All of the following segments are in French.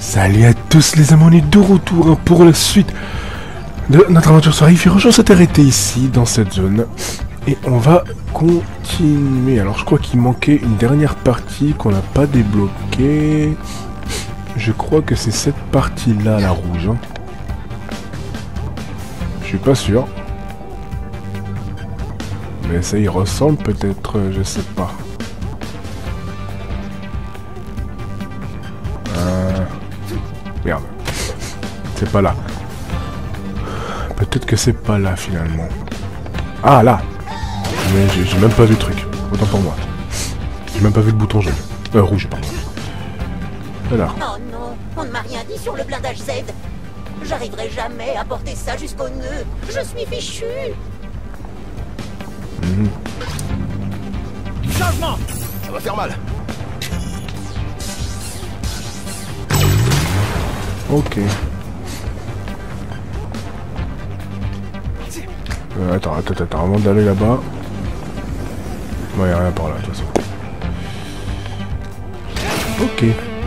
Salut à tous les amis, on est de retour pour la suite de notre aventure sur Rift. On s'est arrêté ici, dans cette zone. Et on va continuer. Alors je crois qu'il manquait une dernière partie qu'on n'a pas débloquée. Je crois que c'est cette partie-là, la rouge. Hein. Je suis pas sûr. Mais ça y ressemble peut-être, je sais pas. Merde. C'est pas là. Peut-être que c'est pas là finalement. Ah là. Mais j'ai même pas vu le truc. Autant pour moi. J'ai même pas vu le bouton jaune. Rouge, pardon. Alors. Oh non, on ne m'a rien dit sur le blindage Z. J'arriverai jamais à porter ça jusqu'au nœud. Je suis fichu. Changement. Ça va faire mal. Ok. Attends, avant d'aller là-bas. Bon, y'a rien par là, de toute façon. Ok.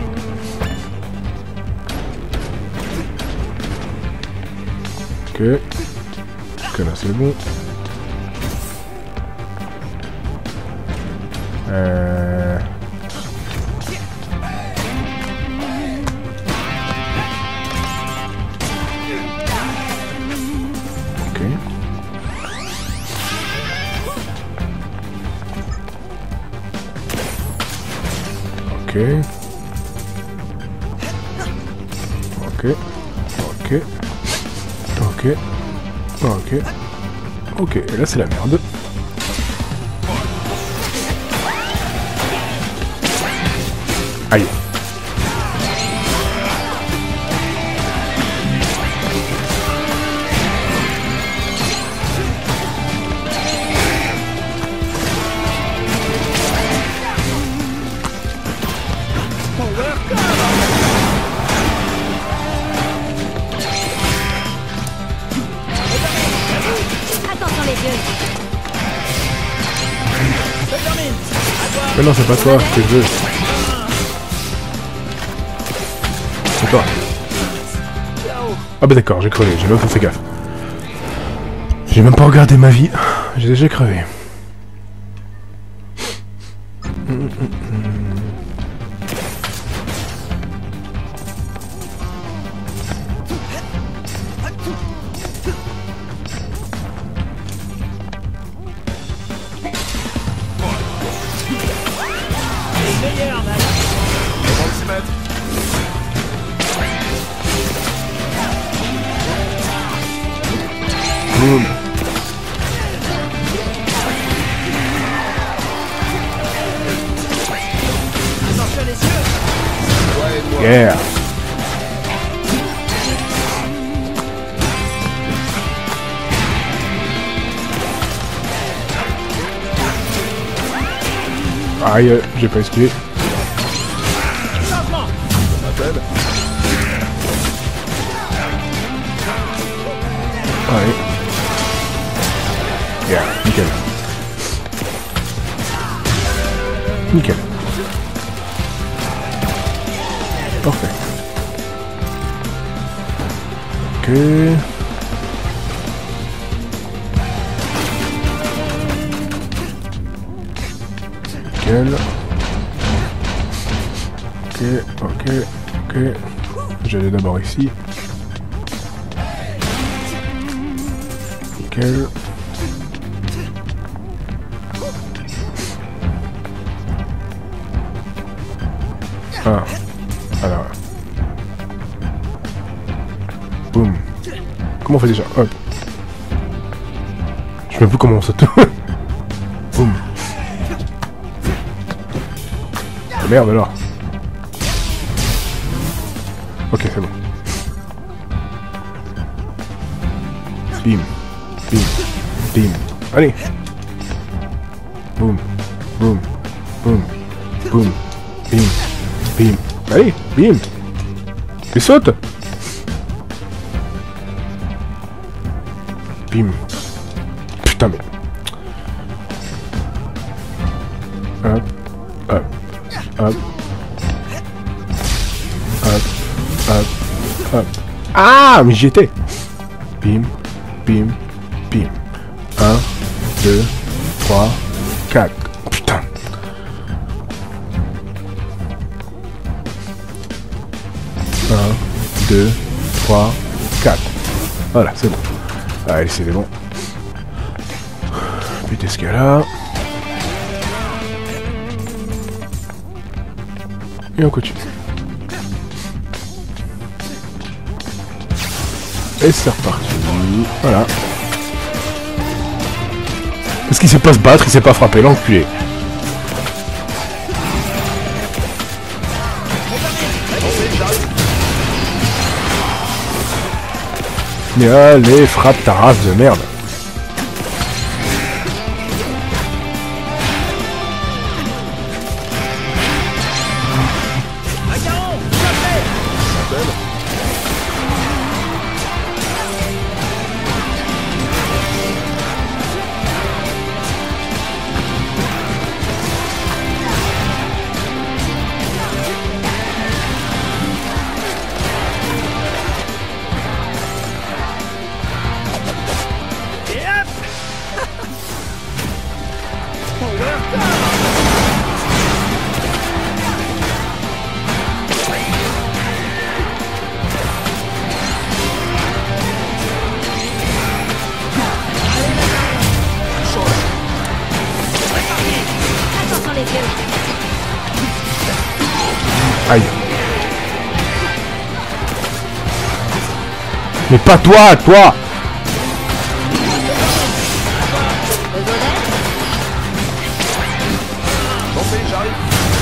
Ok. Ok, là c'est bon. Ok. Ok. Ok. Ok. Ok. Ok. Et là c'est la merde. Aïe. Mais non, c'est pas toi, c'est le jeu. C'est toi. Ah bah d'accord, j'ai crevé, j'ai même pas fait gaffe. J'ai même pas regardé ma vie, j'ai déjà crevé. Boom. Yeah. Aïe, j'ai pas esquivé. Allez. Yeah, nickel. Nickel. Parfait. Ok. Nickel. Ok, ok, ok. J'allais d'abord ici. Nickel. Ah, alors. Boum. Comment on fait déjà? Hop. Je sais même plus comment on saute. Boum. Ah, merde alors. Ok, c'est bon. Bim. Bim. Bim. Allez. Boum. Boum. Boum. Boum. Bim. Bim. Allez, bim. Et saute. Bim. Putain mais. Hop. Hop. Hop. Hop. Hop. Ah, mais j'y étais. Bim, bim, bim. 1, 2, 3, 4. Putain. Un, 2, 3, 4. Voilà, c'est bon. Allez, c'est bon. Putain, ce qu'il y a là. Et on continue. Et c'est reparti. Voilà. Parce qu'il sait pas se battre, il sait pas frapper, l'enculé. Mais allez, frappe ta race de merde. Aïe. Mais pas toi, toi. J'arrive.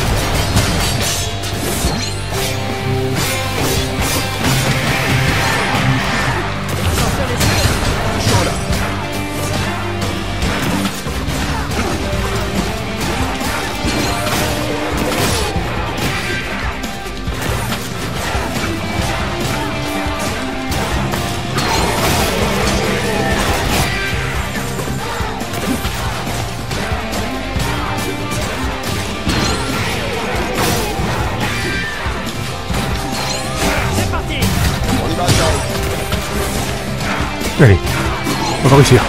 Allez, on va réussir.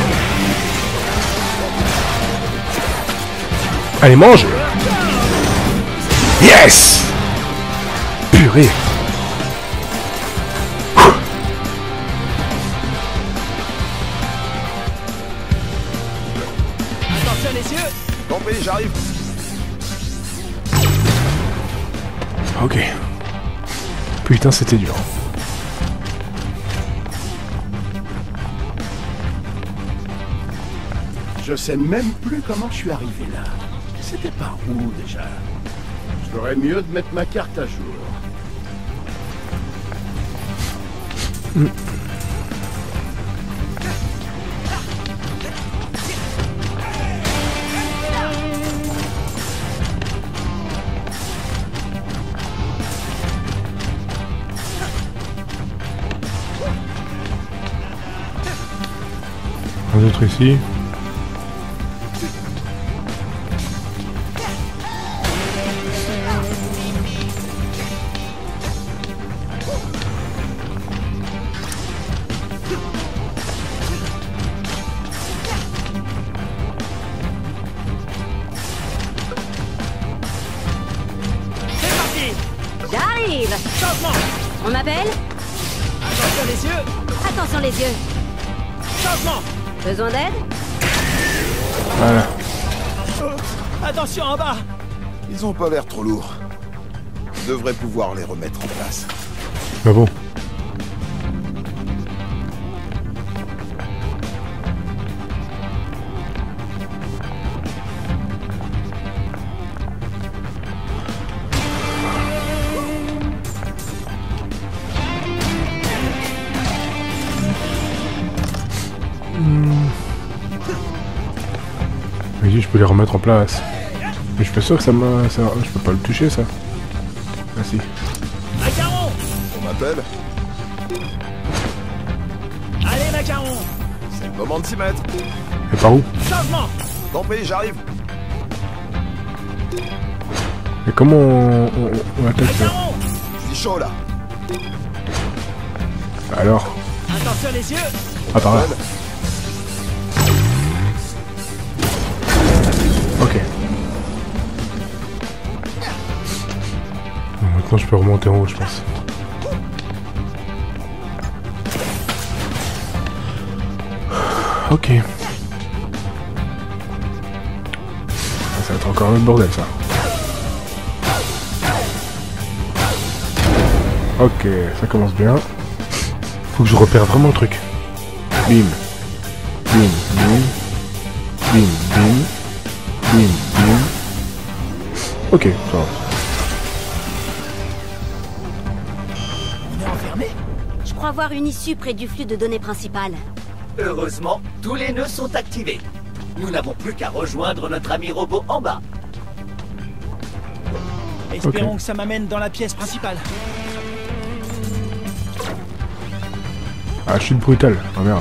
Allez, mange. Yes. Purée. Attention les yeux. Compris, j'arrive. Ok. Putain, c'était dur. Je sais même plus comment je suis arrivé là. C'était par où déjà? Je ferais mieux de mettre ma carte à jour. Un autre ici. J'arrive. Changement. On m'appelle? Attention les yeux. Attention les yeux. Changement. Besoin d'aide? Voilà. Attention en bas. Ils ont pas l'air trop lourds. Je devrais pouvoir les remettre en place. Bah bon. Vas-y, je peux les remettre en place. Mais je suis pas sûr que ça me... Je peux pas le toucher, ça. Ah si. Macaron. On m'appelle? Allez Macaron. C'est le moment de s'y mettre. Et par où? Changement. Compris, j'arrive. Et comment on attaque ça? Macaron. Je suis chaud là. Alors? Attention les yeux. Ah, par là. Ok. Bon, maintenant je peux remonter en haut, je pense. Ok. Ça va être encore un autre bordel, ça. Ok, ça commence bien. Faut que je repère vraiment le truc. Bim. Bim, bim. Bim, bim. Bim, bim. Ok, ça va. On est enfermé. Je crois voir une issue près du flux de données principal. Heureusement, tous les nœuds sont activés. Nous n'avons plus qu'à rejoindre notre ami robot en bas. Espérons Ok. que ça m'amène dans la pièce principale. Ah, chute brutale. Oh merde.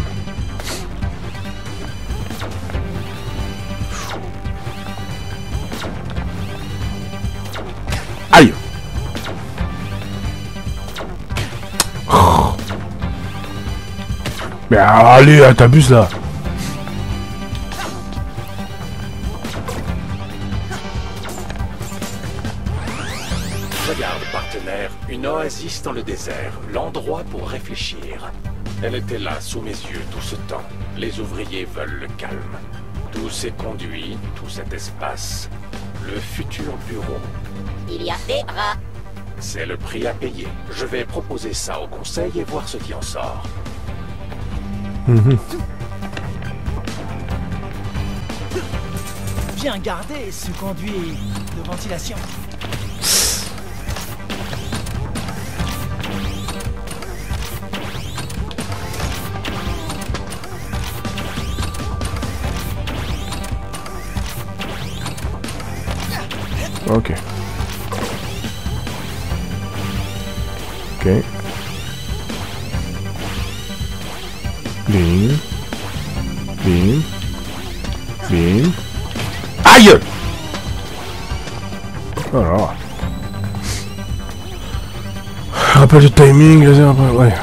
Aïe. Oh. Mais allez, t'abuses là. Regarde, partenaire, une oasis dans le désert, l'endroit pour réfléchir. Elle était là, sous mes yeux, tout ce temps. Les ouvriers veulent le calme. Tous ces conduits, tout cet espace. Le futur bureau. Il y a des rats. C'est le prix à payer. Je vais proposer ça au conseil et voir ce qui en sort. Bien gardé ce conduit de ventilation. Ok. Ok. Bim. Bim. Bim. Aïe! Alors. Rappel de timing, ouais.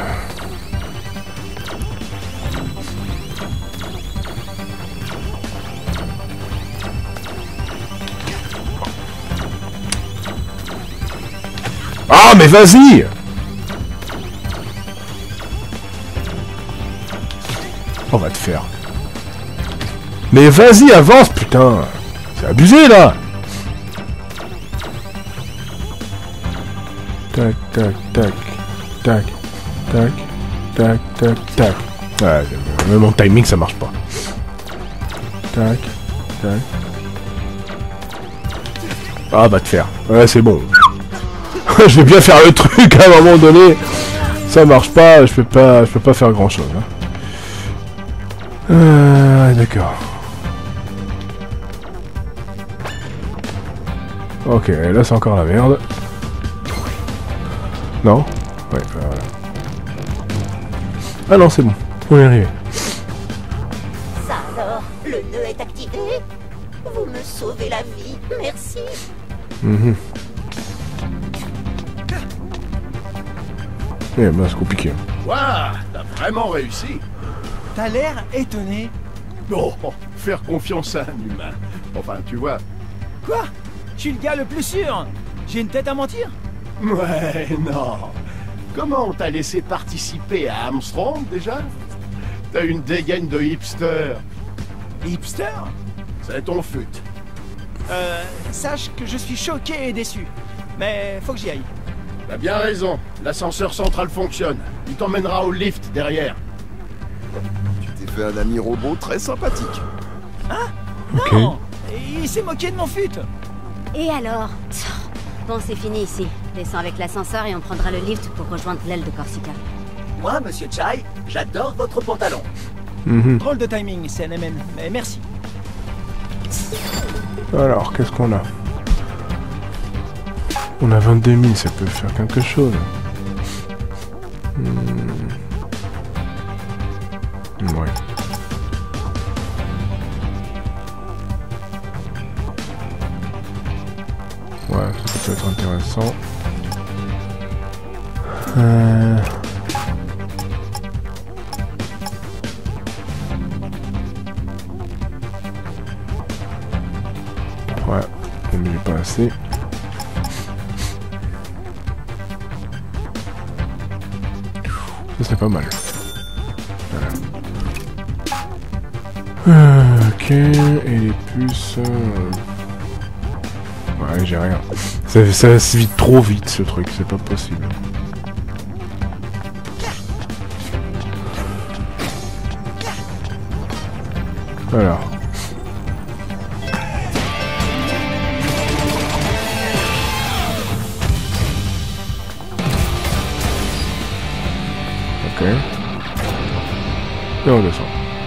Ah, mais vas-y! On va te faire. Mais vas-y, avance, putain! C'est abusé, là! Tac, tac, tac, tac, tac, tac, tac, tac. Ouais, même mon timing, ça marche pas. Tac, tac. Ah, va te faire. Ouais, c'est bon. Je vais bien faire le truc à un moment donné. Ça marche pas, je peux pas faire grand chose. Hein. D'accord. Ok, là c'est encore la merde. Non? Ouais, voilà. Ah non, c'est bon. On est arrivé. Ça alors, le nœud est activé. Vous me sauvez la vie, merci. Mhm. Eh ben, c'est compliqué. Waouh, t'as vraiment réussi. T'as l'air étonné. Oh, faire confiance à un humain. Enfin, tu vois. Quoi? Je suis le gars le plus sûr. J'ai une tête à mentir? Ouais, non. Comment t'as laissé participer à Armstrong, déjà? T'as une dégaine de hipster. Hipster? C'est ton fut. Sache que je suis choqué et déçu. Mais faut que j'y aille. T'as bien raison. L'ascenseur central fonctionne. Il t'emmènera au lift derrière. Tu t'es fait un ami robot très sympathique. Ok. Non! Il s'est moqué de mon fut. Et alors? Bon, c'est fini ici. Descends avec l'ascenseur et on prendra le lift pour rejoindre l'aile de Corsica. Moi, monsieur Chai, j'adore votre pantalon. Mhm. Drôle de timing, CNMN. Mais merci. Alors, qu'est-ce qu'on a? On a 22 000, ça peut faire quelque chose. Ouais. Ouais, ça peut être intéressant. Mais pas assez. Ça c'est pas mal. Voilà. Ok, et les puces... Ouais, j'ai rien. Ça se vide trop vite ce truc, c'est pas possible. Alors. Ok. Et on descend.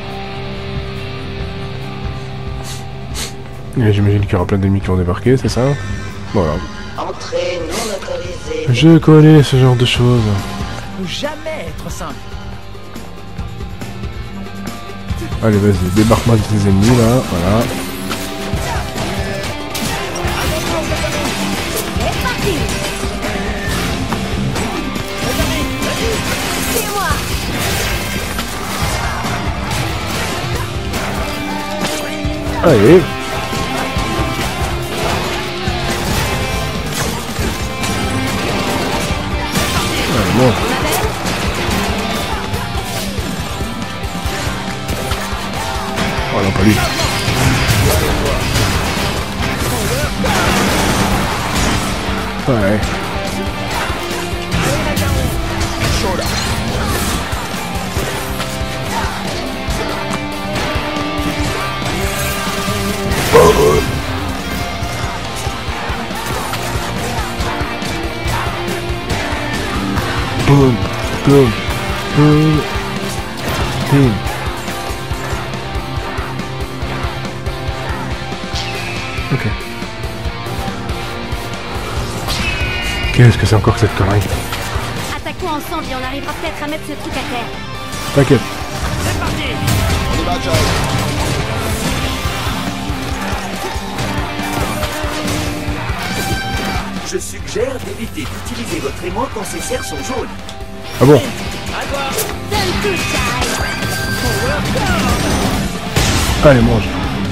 Et j'imagine qu'il y aura plein d'ennemis qui vont débarquer, c'est ça? Voilà. Entrée non autorisée. Je connais ce genre de choses. Faut jamais être simple. Allez, vas-y, débarque-moi de tes ennemis là, voilà. C'est parti. C'est moi. Allez. Allez, bon. Oh non, pas lui. Ouais. Boom, boom, boom, boom. Ok. Qu'est-ce que c'est encore que cette connerie? Attaquons ensemble et on arrivera peut-être à mettre ce truc à terre. T'inquiète. C'est parti. On y va, Jack. Je suggère d'éviter d'utiliser votre aimant quand ces serres sont jaunes. Ah bon? À toi. Donne tout, Chai. Allez, mange.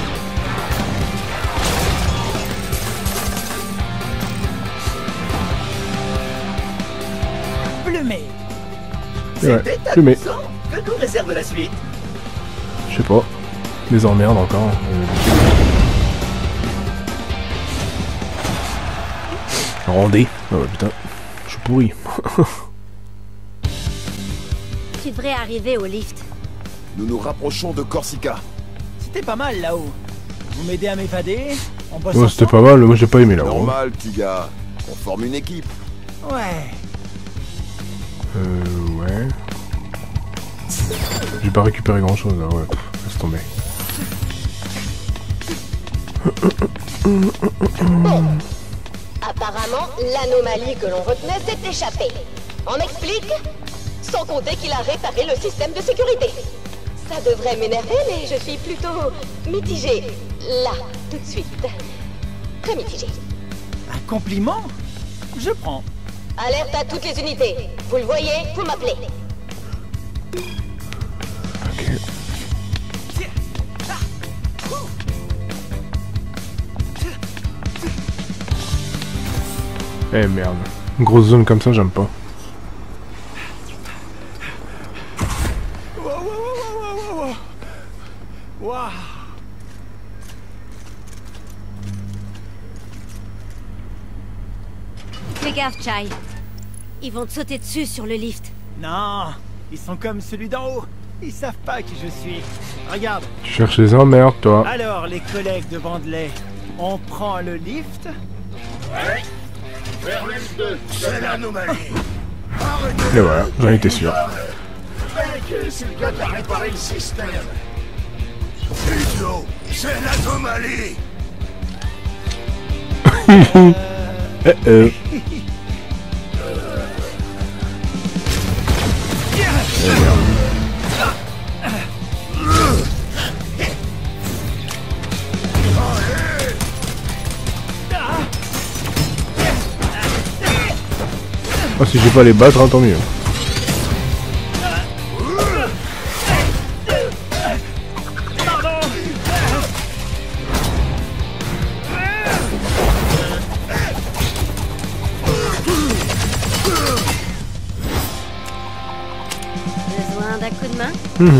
Plumé. Ouais, C'était plumé. amusant. Que nous réserve la suite? Je sais pas. Les emmerdes encore. Rendez. Oh putain. Je suis pourri. Tu devrais arriver au lift. Nous nous rapprochons de Corsica. C'était pas mal là-haut. Vous m'aidez à m'évader. On bosse Ouais, c'était ensemble. pas mal. Moi, j'ai pas aimé là-haut. Normal, petit gars. On forme une équipe. Ouais. Ouais. J'ai pas récupéré grand chose là, ouais. Laisse tomber. Apparemment, l'anomalie que l'on retenait s'est échappée. On m'explique? Sans compter qu'il a réparé le système de sécurité. Ça devrait m'énerver, mais je suis plutôt mitigée. Là, tout de suite. Très mitigée. Un compliment? Je prends. Alerte à toutes les unités. Vous le voyez, vous m'appelez. Ok. Eh merde. Une grosse zone comme ça, j'aime pas. Waouh. Fais gaffe, Chai. Ils vont te sauter dessus sur le lift. Non, ils sont comme celui d'en haut. Ils savent pas qui je suis. Regarde. Tu cherches les emmerdes, toi. Alors, les collègues de Vandelay, on prend le lift? Vers l'M2, c'est l'anomalie. Et voilà, j'en étais sûr. C'est le gars qui a réparé le système. Idiot, c'est l'anomalie. Oh, si j'ai pas à les battre, hein, tant mieux. hein.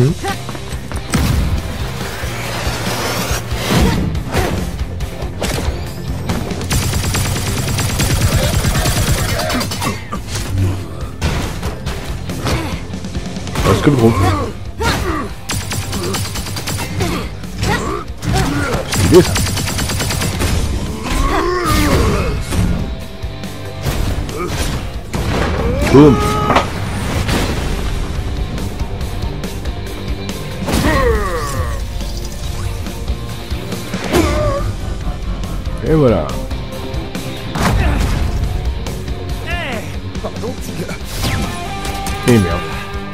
Parce que le gros. C'est idée ça. Boum. Et voilà. Et merde.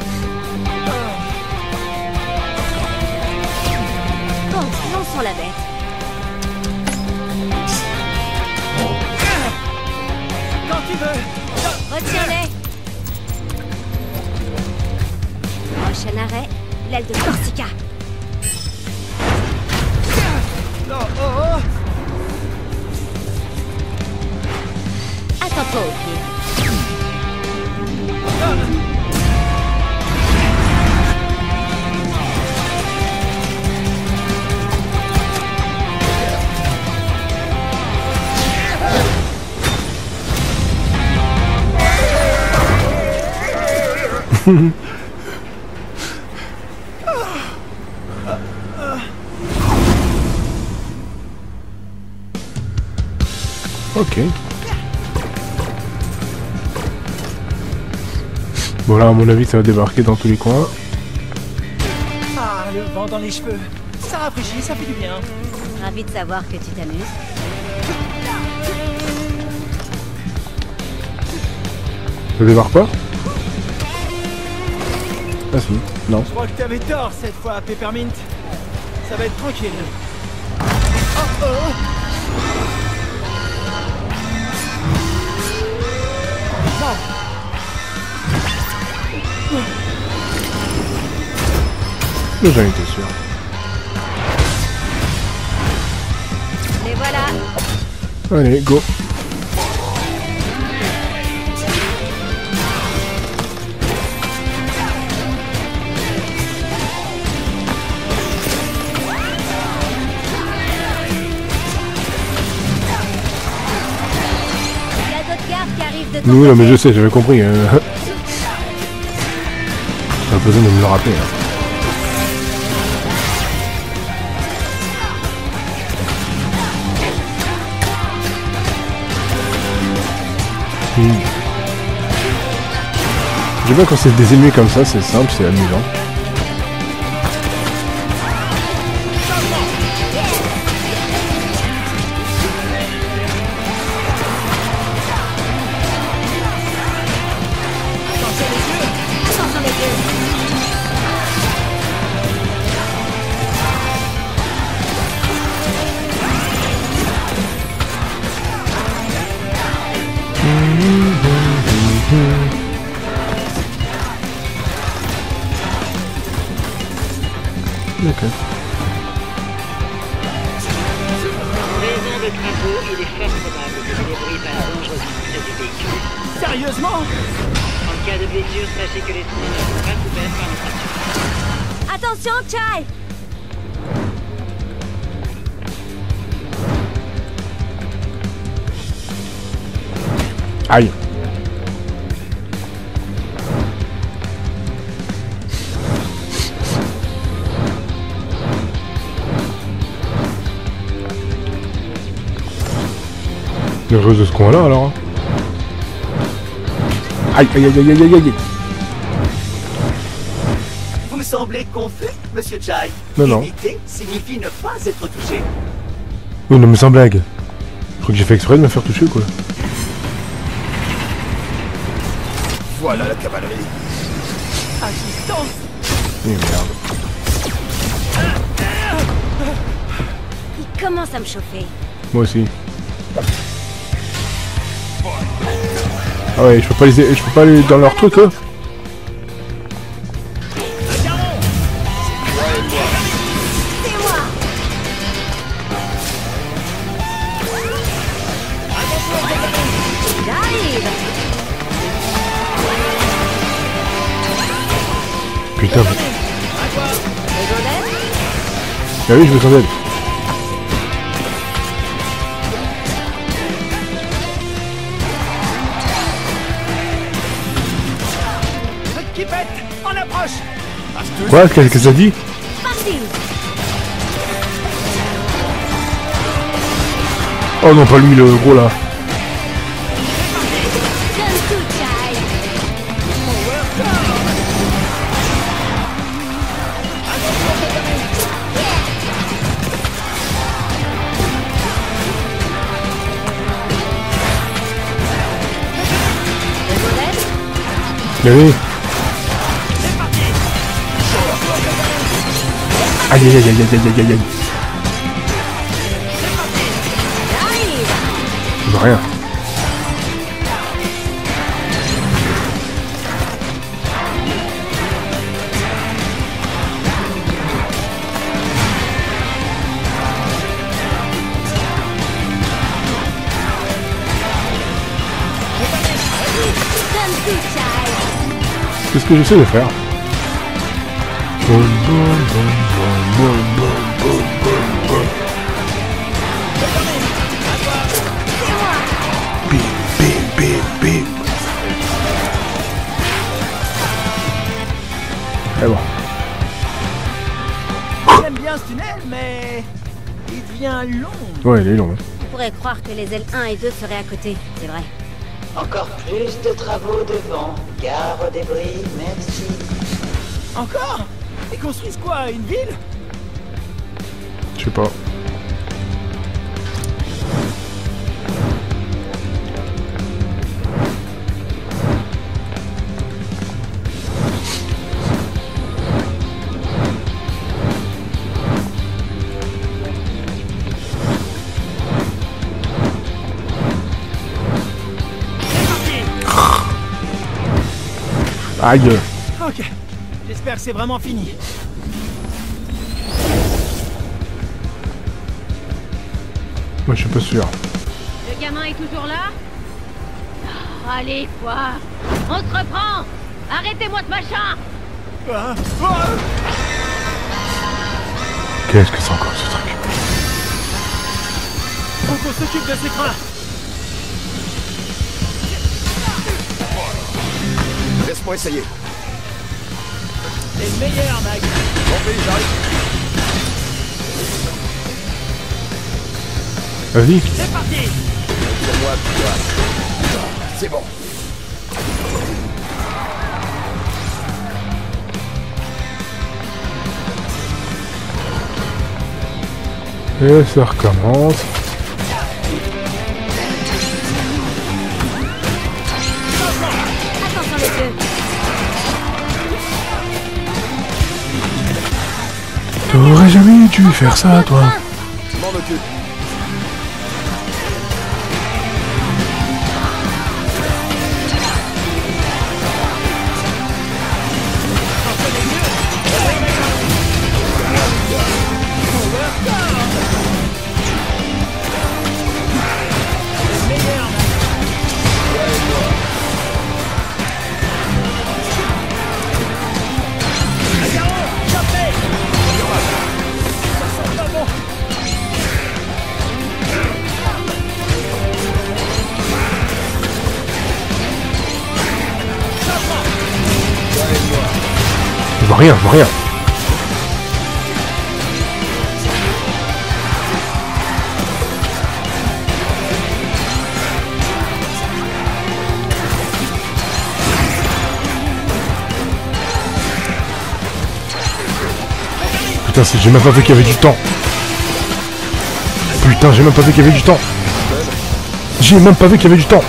Bon, lançons la bête. Quand tu veux. Retire-les. Prochain arrêt, l'aile de Corsica. Oh, oh, oh. Attends-toi au pied. Ok. Bon là à mon avis ça va débarquer dans tous les coins. Ah, le vent dans les cheveux. Ça rafraîchit, ça fait du bien. Ravi de savoir que tu t'amuses. Ça débarque pas? Ah si, non. Je crois que t'avais tort cette fois, Peppermint. Ça va être tranquille. Oh oh. Non. Mais j'en étais sûr. Les voilà. Allez, go. Il y a d'autres gardes qui arrivent de ton Oui, non, mais côté. je sais, j'avais compris. J'ai pas besoin de me le rappeler. Hein. J'aime bien quand c'est des ennemis comme ça, c'est simple, c'est amusant. Attention les yeux. Ok. Raison de travaux, il est fort probable que les débris passent dangereusement du véhicule. Sérieusement? En cas de blessure, sachez que les trous ne sont pas couverts par notre assurance. Attention, Chai. Aïe. Heureuse de ce coin-là alors. Hein. Aïe aïe aïe aïe aïe aïe aïe. Vous me semblez confus, monsieur Chai. Non, non. Éviter signifie ne pas être touché. Oui, non mais sans blague. Je crois que j'ai fait exprès de me faire toucher quoi. Voilà la cavalerie. Assistance. Eh merde. Il commence à me chauffer. Moi aussi. Ah ouais, je peux pas aller dans leur truc eux. C'est moi. J'arrive. Putain. Ah oui, je veux ton aide. Qui pète. En approche. Quoi? Qu'est-ce que ça dit? Oh non, pas lui, le gros là. Oui. Aïe aïe aïe aïe aïe aïe aïe aïe. Je vois rien. C'est ce que j'essaie de faire. Boum, boum, boum, boum, boum, boum, boum, boum. Bim, bim, bim, bim. Et bon. J'aime bien ce tunnel, mais il devient long. Ouais, il est long. Hein. On pourrait croire que les ailes 1 et 2 seraient à côté, c'est vrai. Encore plus de travaux devant. Gare aux débris, merci. Encore? Ils construisent quoi? Une ville? Je sais pas. Aïe. Ok. J'espère que c'est vraiment fini. Moi je suis pas sûr. Le gamin est toujours là? Oh, allez, quoi? On se reprend! Arrêtez-moi ce machin! Qu'est-ce que c'est encore ce truc? Faut qu'on s'occupe de ces trains! Laisse-moi essayer. Les meilleurs, Mag! Bon, j'arrive. Vas-y. C'est parti! Tire-moi, toi. C'est bon. Et ça recommence. Attention les deux. T'aurais jamais dû faire ça, toi. Je m'en occupe. Je vois rien, je vois rien. Putain, j'ai même pas vu qu'il y avait du temps. Putain, j'ai même pas vu qu'il y avait du temps. J'ai même pas vu qu'il y avait du temps.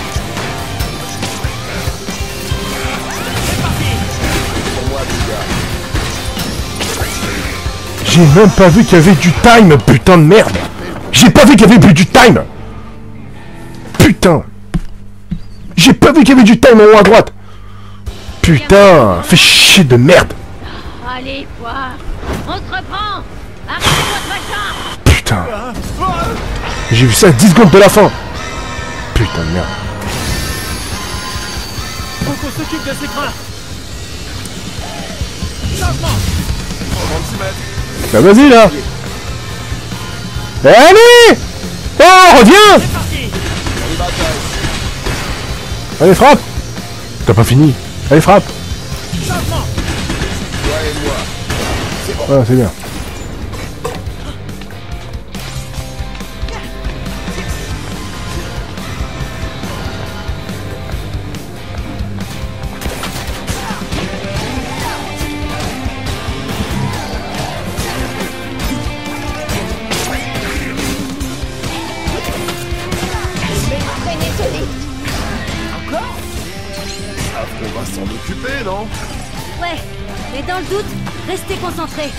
J'ai même pas vu qu'il y avait du time, putain de merde. J'ai pas vu qu'il y avait plus du time. Putain. J'ai pas vu qu'il y avait du time en haut à droite. Putain, fais chier de merde. Allez, quoi? On se reprend! Arrêtez-moi ce machin! Putain. J'ai vu ça à 10 secondes de la fin. Putain de merde. Faut qu'on s'occupe de ces trains! Changement! Bah vas-y là. Allez! Oh, reviens! Allez, frappe! T'as pas fini. Allez, frappe! Voilà, c'est bien. On va s'en occuper, non? Ouais, mais dans le doute, restez concentrés.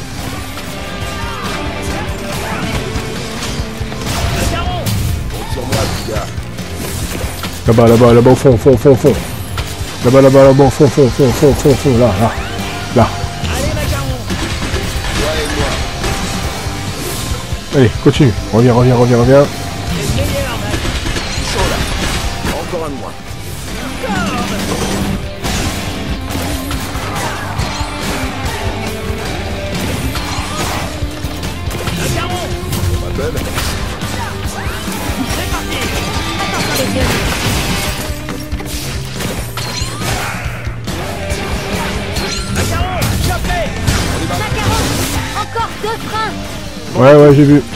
Compte sur moi, petit gars. Là-bas, là-bas, là-bas, au fond, fond, fond, fond. Là-bas, là-bas, là-bas, au fond, fond, fond, fond, fond, fond, là, là. Là. Allez, continue. Reviens, reviens, reviens, reviens. Encore un de moins. Belle. Encore 2 freins. Ouais, ouais, j'ai vu.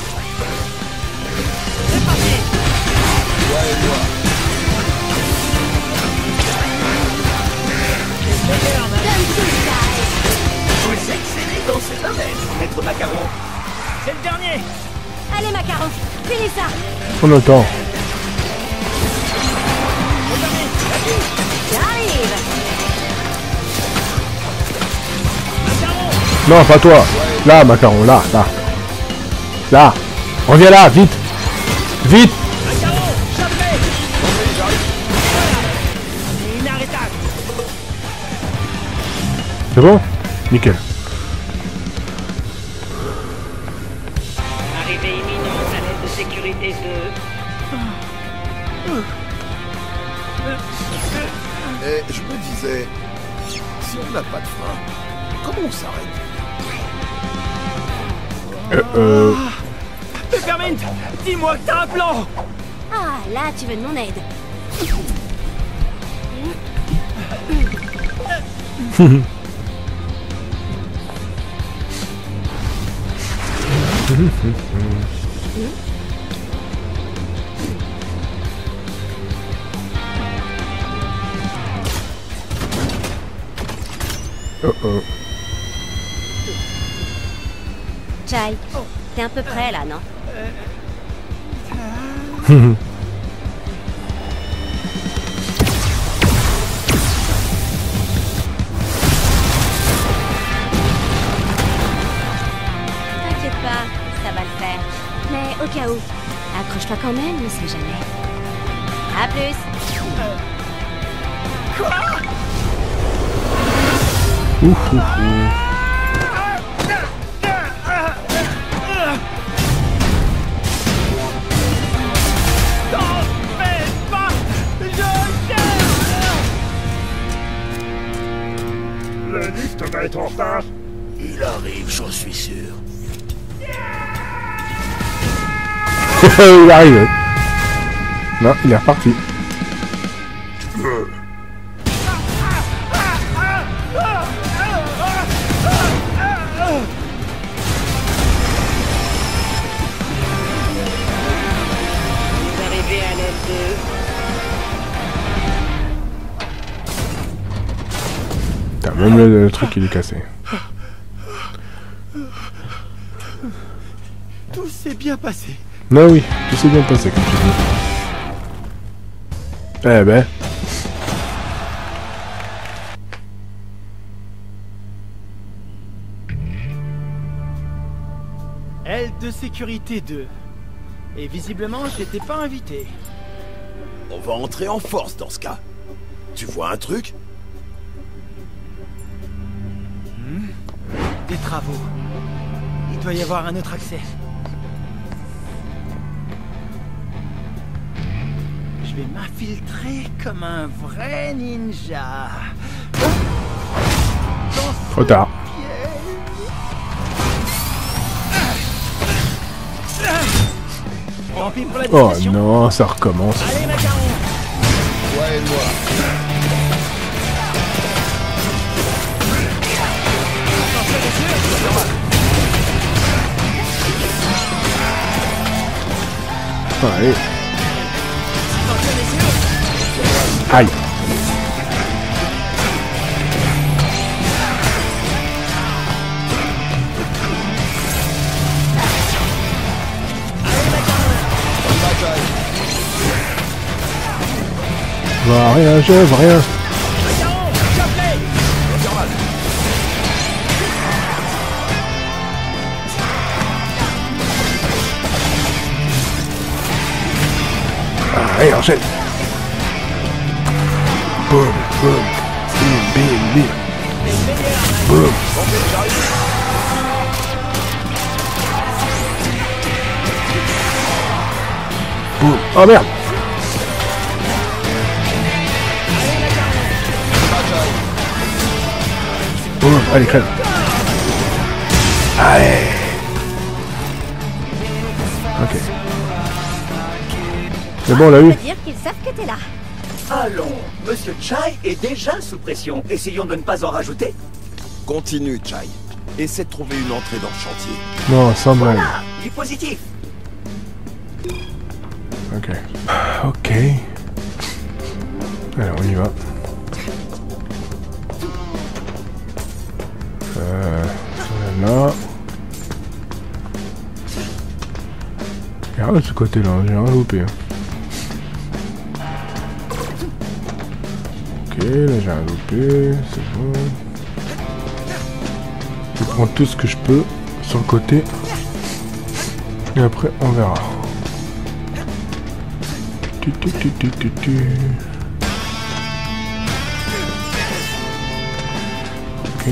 Vous excellez dans ce domaine, maître Macaron. C'est le dernier. Allez, Macaron, finis ça. On a le temps. J'arrive. Non, pas toi. Là, Macaron, là, là. Là. Reviens là, vite. Vite. C'est bon? Nickel. Arrivée imminente à l'aide de sécurité 2. Et je me disais, si on n'a pas de frein, comment on s'arrête? Peppermint, dis-moi que t'as un plan. Ah, là, tu veux de mon aide. Chai, t'es un peu près là, non? T'inquiète pas, ça va le faire. Mais au cas où, accroche-toi quand même, on sait jamais. À plus. Ouf, ouf, ouf. Le lift va être en retard. Il arrive, j'en suis sûr. Il arrive. Non, il est reparti. Arrivée à l'aide T'as même le truc qui est cassé. Tout s'est bien passé. Non, oui, tout s'est bien passé, comme tu dis. Eh ben. Aile de sécurité 2. Et visiblement, je n'étais pas invité. On va entrer en force dans ce cas. Tu vois un truc? Des travaux. Il doit y avoir un autre accès. Je vais m'infiltrer comme un vrai ninja. Trop tard. Tant pis pour la Oh discrétion. non, ça recommence. Allez, macaron. Ouais, moi. Allez. Aïe. Je vois rien, je vois rien. Macaron, chapelet. Allez, enchaîne. Boum, boum, bim, bim, bim. Boum. Boum. Oh merde. Boum. Allez, crève. Allez. Ok. C'est bon, on l'a eu. Ça veut dire qu'ils savent que t'es là. Allons, Monsieur Chai est déjà sous pression. Essayons de ne pas en rajouter. Continue, Chai. Essaie de trouver une entrée dans le chantier. Non, sans blague. Voilà, du positif. Ok. Ok. Allez, on y va. Là. Regarde de ce côté-là, j'ai rien loupé. Ok, là j'ai rien loupé, c'est bon. Je prends tout ce que je peux sur le côté. Et après on verra. Ok.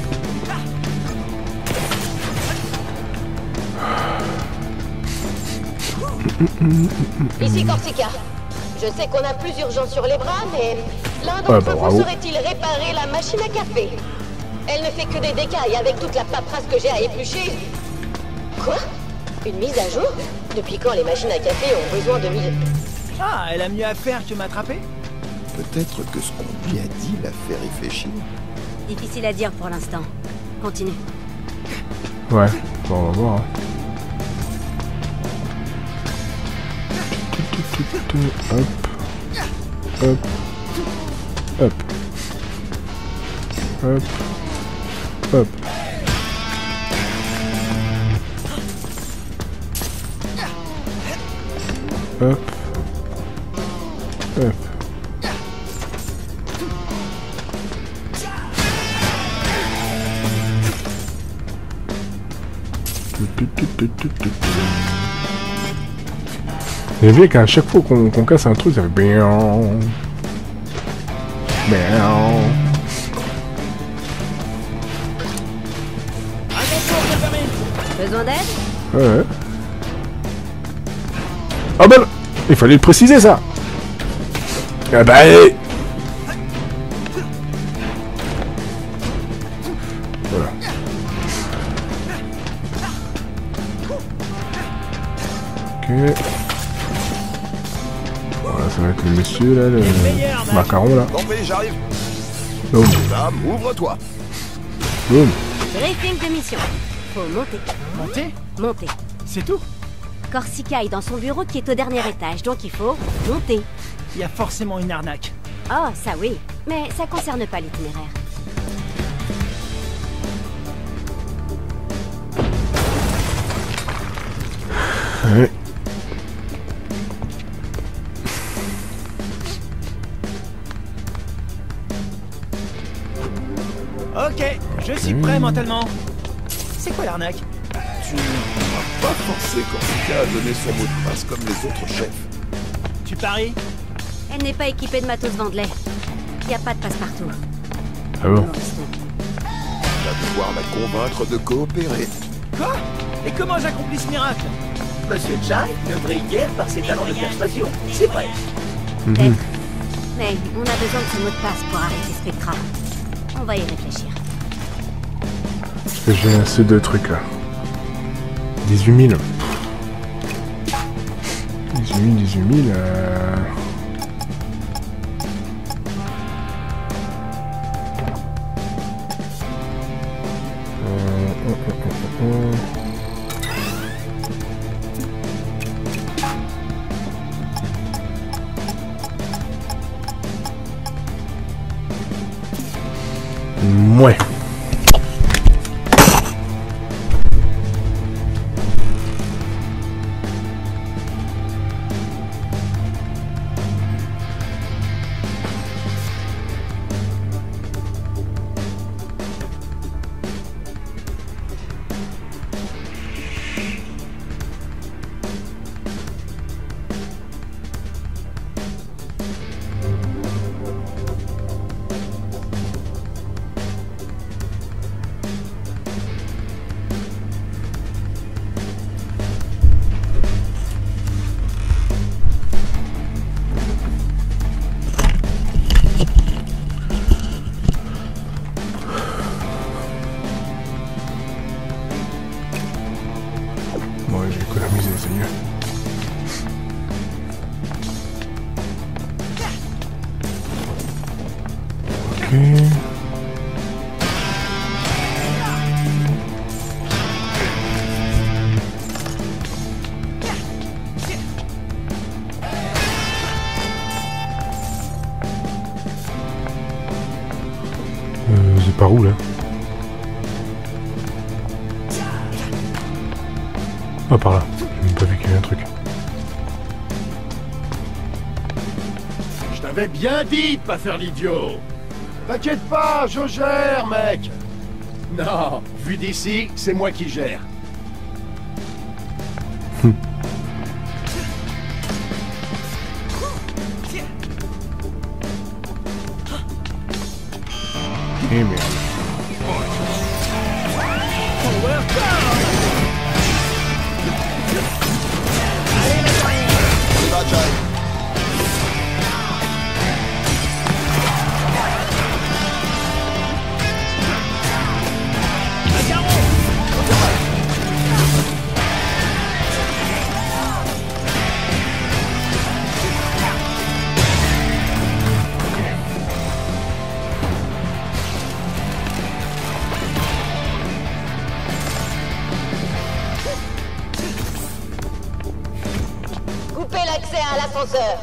Ici Corsica. Je sais qu'on a plus urgent sur les bras, mais l'un Ouais, d'entre bah, vous saurait-il réparer la machine à café? Elle ne fait que des dégâts et avec toute la paperasse que j'ai à éplucher... Quoi? Une mise à jour? Depuis quand les machines à café ont besoin de mise... Ah, elle a mieux à faire que m'attraper. Peut-être que ce qu'on lui a dit l'a fait réfléchir. Difficile à dire pour l'instant. Continue. Ouais, bon, on va voir. Hein. Hop. Hop. Hop. Hop. Hop. Hop. Hop. J'ai vu qu'à chaque fois qu'on casse un truc, ça fait bien. Besoin d'aide? Ouais. Ah ben, il fallait le préciser ça. Ah bah. Voilà. Ok. Voilà, ça va être le monsieur là, le macaron là. Bon, mais j'arrive. Boum. Dame, ouvre-toi. Boum. Briefing de mission. Faut monter. Monter? Monter. C'est tout? Corsica est dans son bureau qui est au dernier étage, donc il faut monter. Il y a forcément une arnaque. Oh, ça oui. Mais ça concerne pas l'itinéraire. Ouais. Ok, je suis prêt mentalement. C'est quoi l'arnaque? Tu n'as pas forcé Corsica à donner son mot de passe comme les autres chefs. Tu paries? Elle n'est pas équipée de matos Vendley. Y a pas de passe-partout. Ah bon? Tu vas devoir la convaincre de coopérer. Quoi? Et comment j'accomplis ce miracle? Monsieur Chai ne brille guère par ses talents de persuasion. C'est vrai. Mais on a besoin de ce mot de passe pour arrêter Spectra. On va y réfléchir. Parce que j'ai assez de trucs là. 18 000. 18 000, Ouais. Bon, j'ai économisé, c'est mieux. Ok. C'est par où là? Ah, par là. J'ai même pas vu qu'il y avait un truc. Je t'avais bien dit de pas faire l'idiot. T'inquiète pas, je gère, mec. Non, vu d'ici, c'est moi qui gère. Eh merde. Coupez l'accès à l'ascenseur.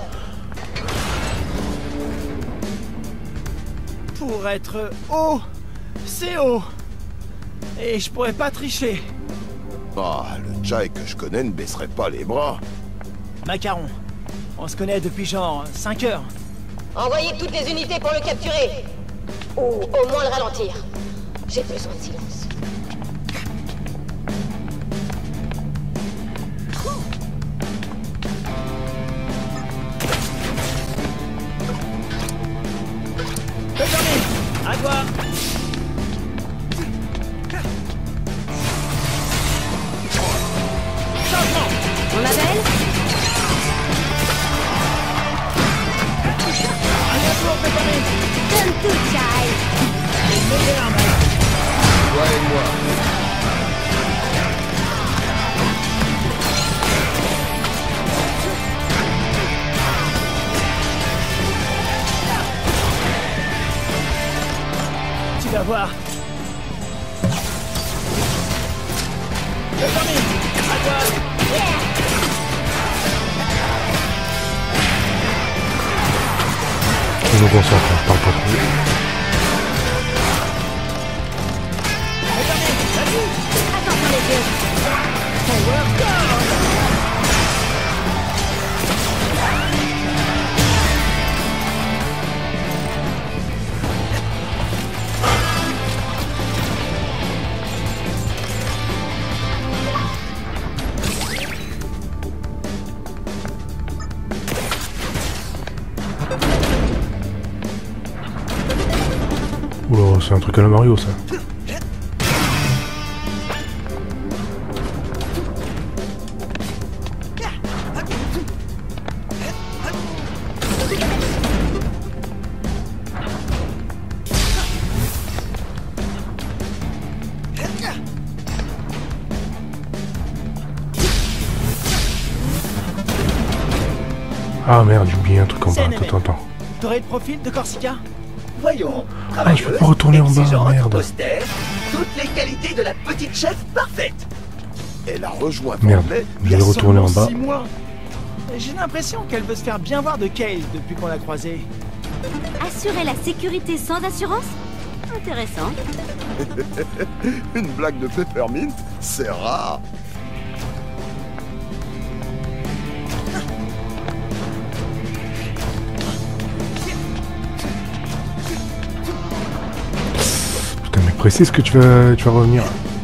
Pour être haut, c'est haut. Et je pourrais pas tricher. Ah, le Jai que je connais ne baisserait pas les bras. Macaron, on se connaît depuis genre 5 heures. Envoyez toutes les unités pour le capturer. Ou au moins le ralentir. J'ai besoin de silence. À toi. Changement. On m'appelle? À bientôt, Peppermint. Comme tout, Jai. Toi et moi. Tu vas voir. Peppermint, à toi. Je me concentre, je parle pas trop. Attention les yeux. Oula, c'est un truc à la Mario ça. Ah merde, j'ai oublié un truc en bas. Attends. T'aurais le profil de Corsica? Voyons. Ah, je peux pas retourner en bas, merde. Austère, toutes les qualités de la petite chef parfaite. Elle a rejoint Merde, Bradley je vais retourner en bas. 6 mois. J'ai l'impression qu'elle veut se faire bien voir de Cale depuis qu'on l'a croisée. Assurer la sécurité sans assurance? Intéressant. Une blague de Peppermint, c'est rare. Putain, mais précise que tu vas revenir.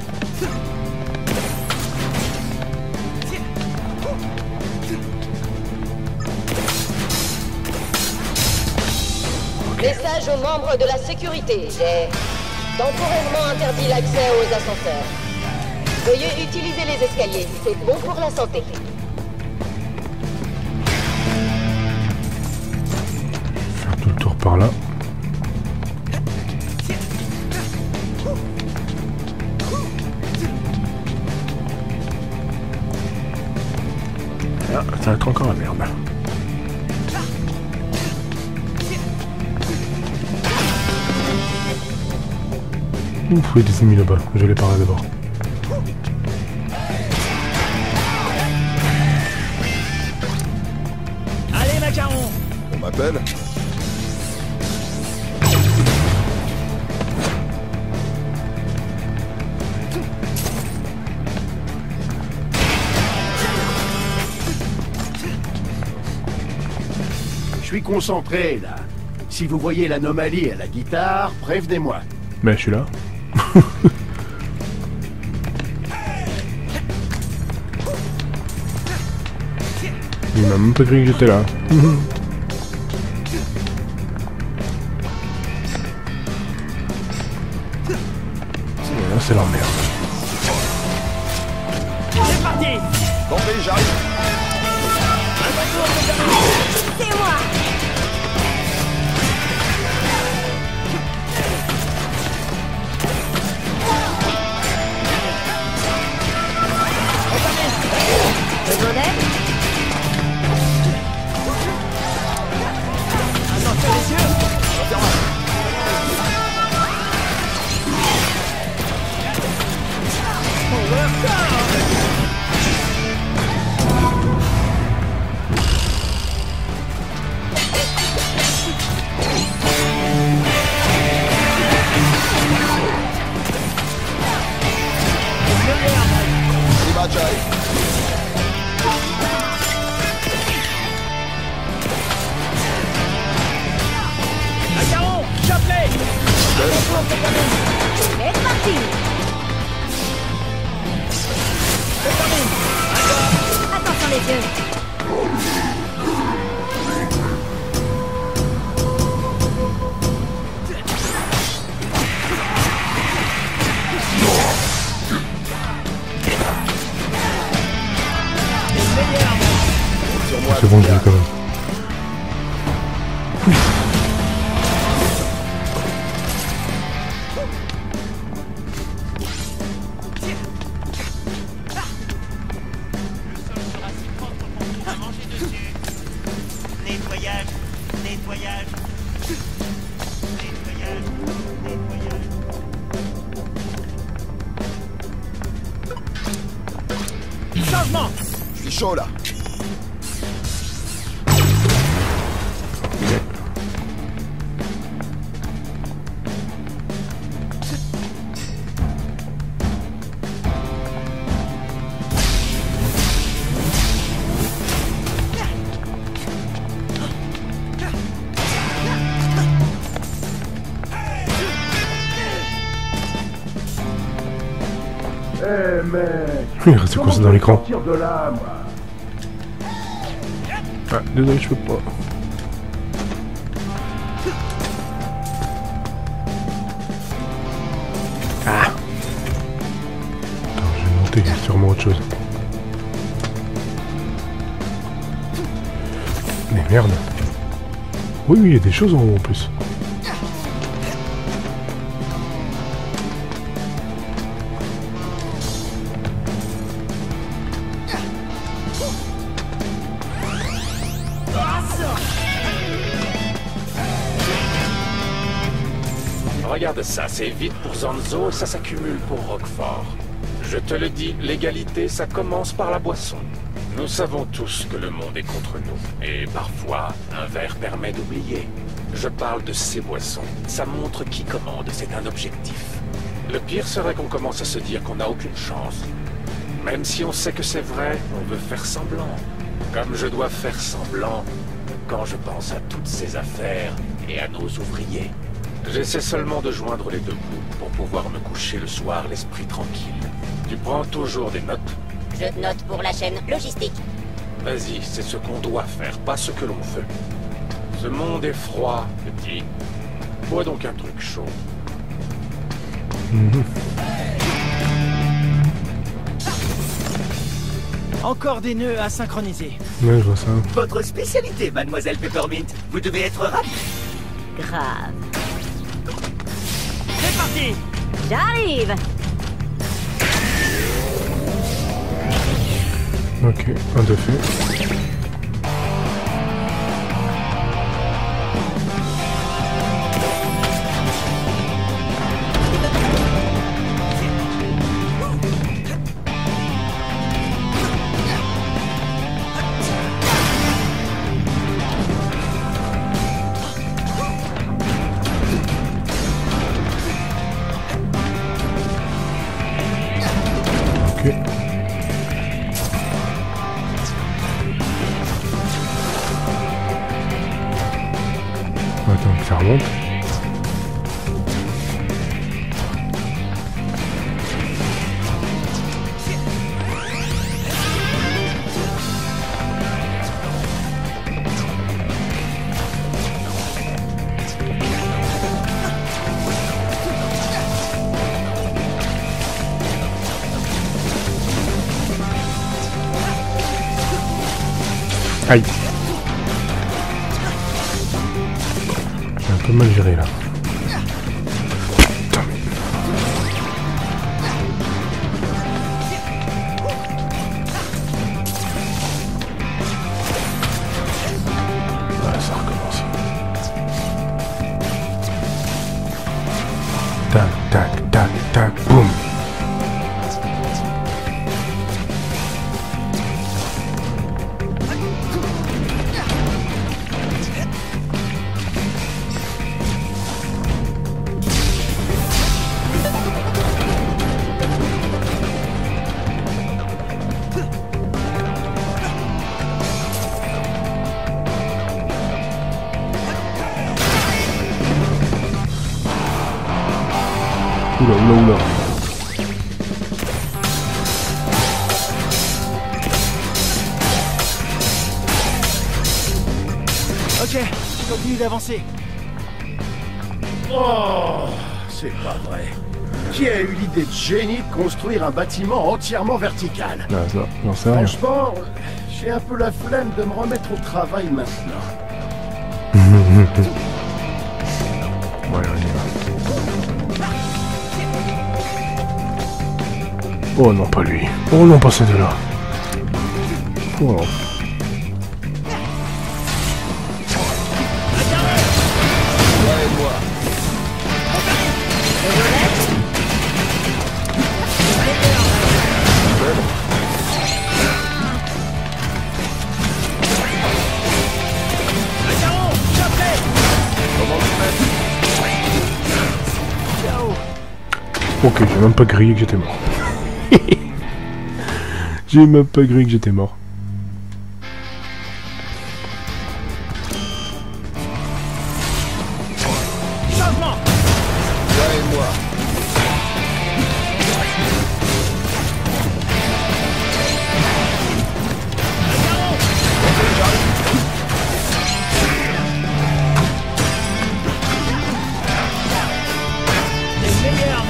Message aux membres de la sécurité. J'ai temporairement interdit l'accès aux ascenseurs. Veuillez utiliser les escaliers, c'est bon pour la santé. Faire tout le tour par là. Ah, ça va être encore la merde. Ouf, il y a des ennemis là-bas, je vais les parler d'abord. Allez, Macaron! On m'appelle? Je suis concentré, là. Si vous voyez l'anomalie à la guitare, prévenez-moi. Mais je suis là. Il m'a même pas cru que j'étais là. Là, c'est l'emmerde. C'est parti! Tombez, j'arrive. C'est moi! Besoin d'aide? Attention, messieurs! Macaron, chapelet! C'est parti! Attention les yeux! C'est bon, je l'ai quand même. Nettoyage, nettoyage, nettoyage, nettoyage. Changement! Je suis chaud, là. Eh mec! Il reste coincé dans l'écran. Sortir de là, moi. Ah, désolé, je peux pas. Ah! Attends, je vais monter, il y a sûrement autre chose. Mais merde! Oui, il y a des choses en haut en plus. Regarde ça, c'est vite pour Zanzo et ça s'accumule pour Roquefort. Je te le dis, l'égalité, ça commence par la boisson. Nous savons tous que le monde est contre nous, et parfois, un verre permet d'oublier. Je parle de ces boissons. Ça montre qui commande, c'est un objectif. Le pire serait qu'on commence à se dire qu'on n'a aucune chance. Même si on sait que c'est vrai, on veut faire semblant. Comme je dois faire semblant quand je pense à toutes ces affaires et à nos ouvriers. J'essaie seulement de joindre les deux bouts pour pouvoir me coucher le soir l'esprit tranquille. Tu prends toujours des notes? Je note pour la chaîne logistique. Vas-y, c'est ce qu'on doit faire, pas ce que l'on veut. Ce monde est froid, petit. Bois donc un truc chaud. Encore des nœuds à synchroniser. Ouais, je vois ça. Votre spécialité, mademoiselle Peppermint. Vous devez être rapide. Grave. C'est parti! J'arrive! Ok, un de fait. Ok. Attends que ça remonte. Aïe. J'ai un peu mal géré là. Putain. Ah, ça recommence. Tac, tac, tac, tac, boum. Oula, oula, oula. Ok, continue d'avancer. Oh, c'est pas vrai. Qui a eu l'idée de génie de construire un bâtiment entièrement vertical? Non, non, j'en sais rien. Franchement, j'ai un peu la flemme de me remettre au travail maintenant. Voilà, on y va. Oh non, pas lui. Oh non, pas ces deux-là. Oh non. Ok, j'ai même pas grillé que j'étais mort. J'ai même pas grillé que j'étais mort. Changement! Toi et moi. Les meilleurs,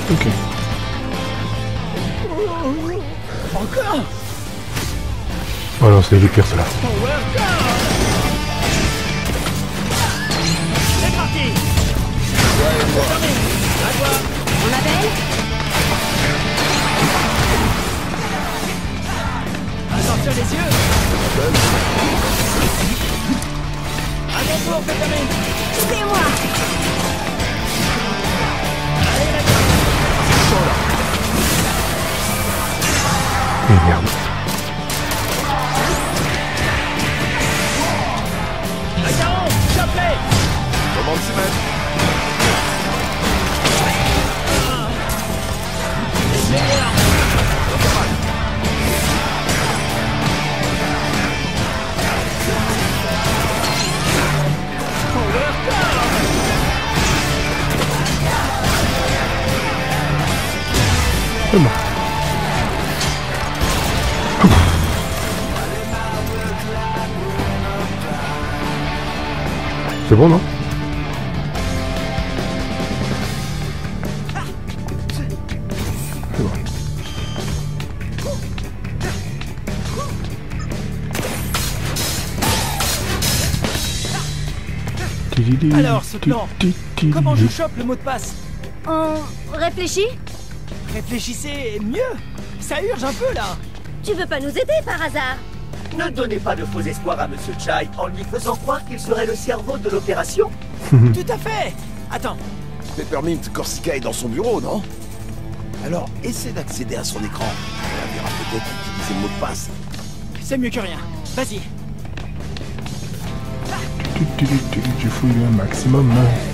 Ok. Encore. Oh non, c'est les pires cela. Power down. C'est parti. À toi. On l'appelle? Attention les yeux. À ton tour, Peppermint. C'est moi! Allez, la gueule. Et merde. Macaron, chope-les. Comment s'y mettre? Les meilleurs. Power down. C'est bon. C'est bon, non? C'est bon. Alors, ce plan, comment je chope le mot de passe? On réfléchit? Réfléchissez mieux. Ça urge un peu, là. Tu veux pas nous aider par hasard? Ne donnez pas de faux espoirs à Monsieur Chai en lui faisant croire qu'il serait le cerveau de l'opération. Tout à fait. Attends. Peppermint Corsica est dans son bureau, non? Alors, essaie d'accéder à son écran. Elle verra peut-être utiliser le mot de passe. C'est mieux que rien. Vas-y. Tu fouilles un maximum.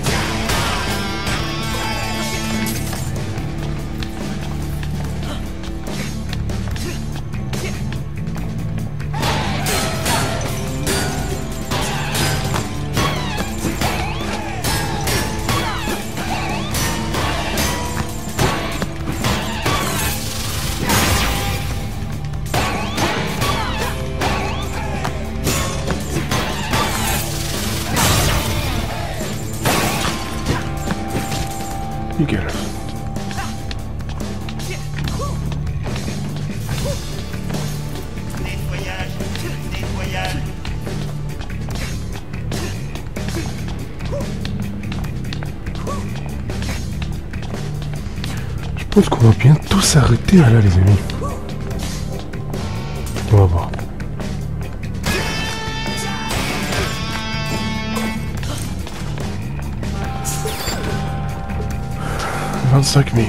Nickel. Nettoyage. Nettoyage. Je pense qu'on va bientôt s'arrêter là, les amis. On va voir. « 25 000. »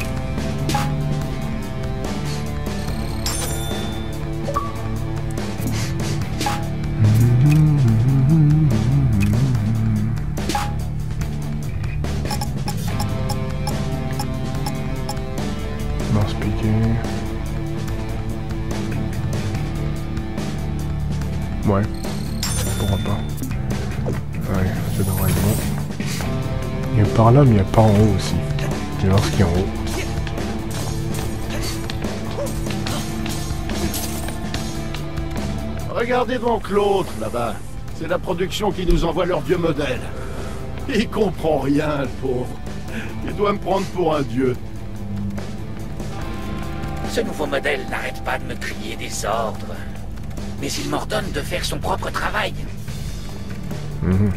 Lance piqué. Ouais. Pourquoi pas. Allez, ça devrait être bon. Il y a par là, mais il y a par en haut aussi. Je vais voir ce qu'il y a en haut. Regardez donc l'autre, là-bas. C'est la production qui nous envoie leur vieux modèle. Il comprend rien, le pauvre. Il doit me prendre pour un dieu. Ce nouveau modèle n'arrête pas de me crier des ordres. Mais il m'ordonne de faire son propre travail. Mmh.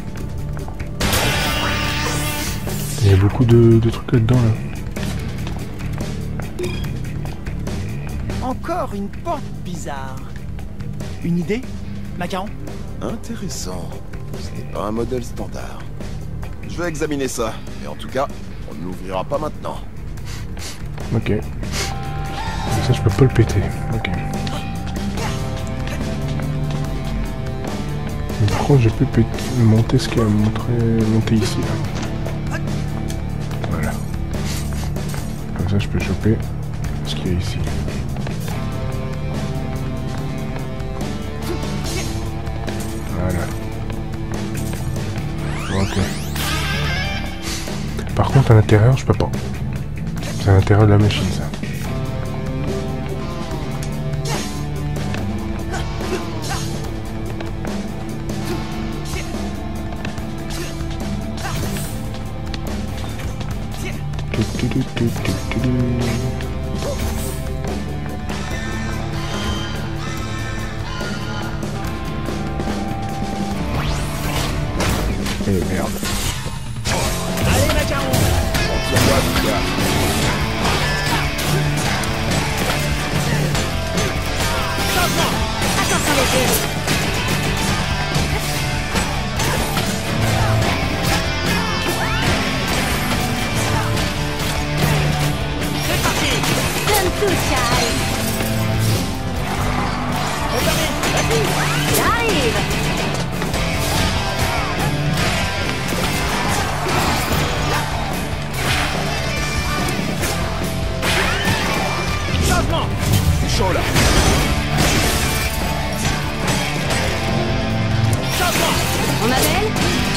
Il y a beaucoup de trucs là-dedans, là. Encore une porte bizarre. Une idée, Macaron? Intéressant. Ce n'est pas un modèle standard. Je vais examiner ça. Et en tout cas, on ne l'ouvrira pas maintenant. Ok. Ça, je peux pas le péter. Ok. Mais par contre, je peux monter ce qu'il a monté ici, là. Voilà. Comme ça, je peux choper ce qu'il y a ici. Voilà. Ok. Par contre, à l'intérieur, je peux pas. C'est à l'intérieur de la machine, ça. Eh merde. Allez, macaron! Tire-moi, Lucas. Attention les yeux. C'est parti! Donne tout, Chai. J'arrive. Changement! C'est chaud là. Changement! On m'appelle?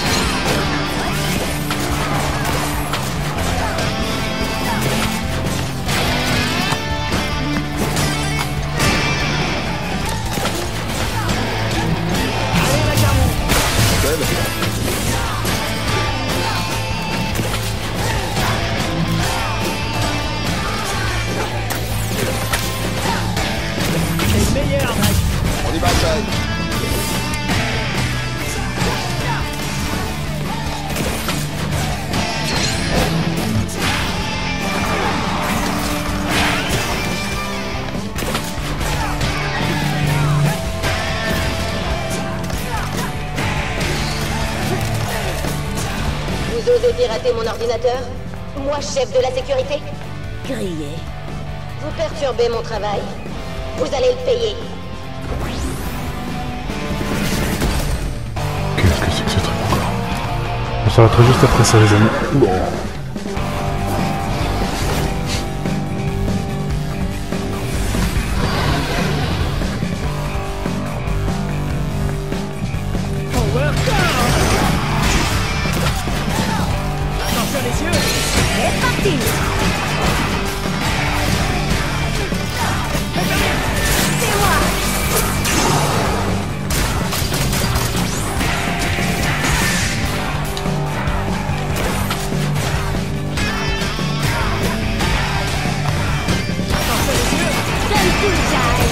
Allez, macaron! C'est le meilleur, mec! On y va, Chai. Vous osez pirater mon ordinateur? Moi, chef de la sécurité? Grillé. Vous perturbez mon travail. Vous allez le payer. Qu'est-ce que c'est que ce truc encore? On s'arrêtera juste après ça, les amis. Bon. Power down! Attention les yeux! C'est parti. C'est moi. Donne tout, Chai.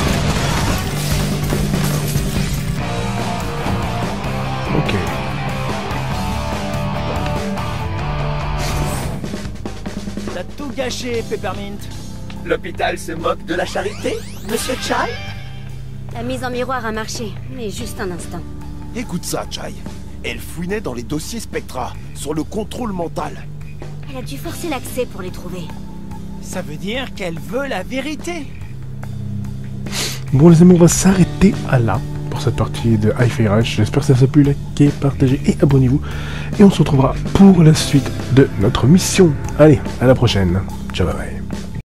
Ok. T'as tout gâché, Peppermint. L'hôpital se moque de la charité, Monsieur Chai? La mise en miroir a marché, mais juste un instant. Écoute ça, Chai. Elle fouinait dans les dossiers Spectra, sur le contrôle mental. Elle a dû forcer l'accès pour les trouver. Ça veut dire qu'elle veut la vérité. Bon les amis, on va s'arrêter à là pour cette partie de Hi-Fi Rush. J'espère que ça vous a plu, likez, partagez et abonnez-vous. Et on se retrouvera pour la suite de notre mission. Allez, à la prochaine. Ciao, bye bye.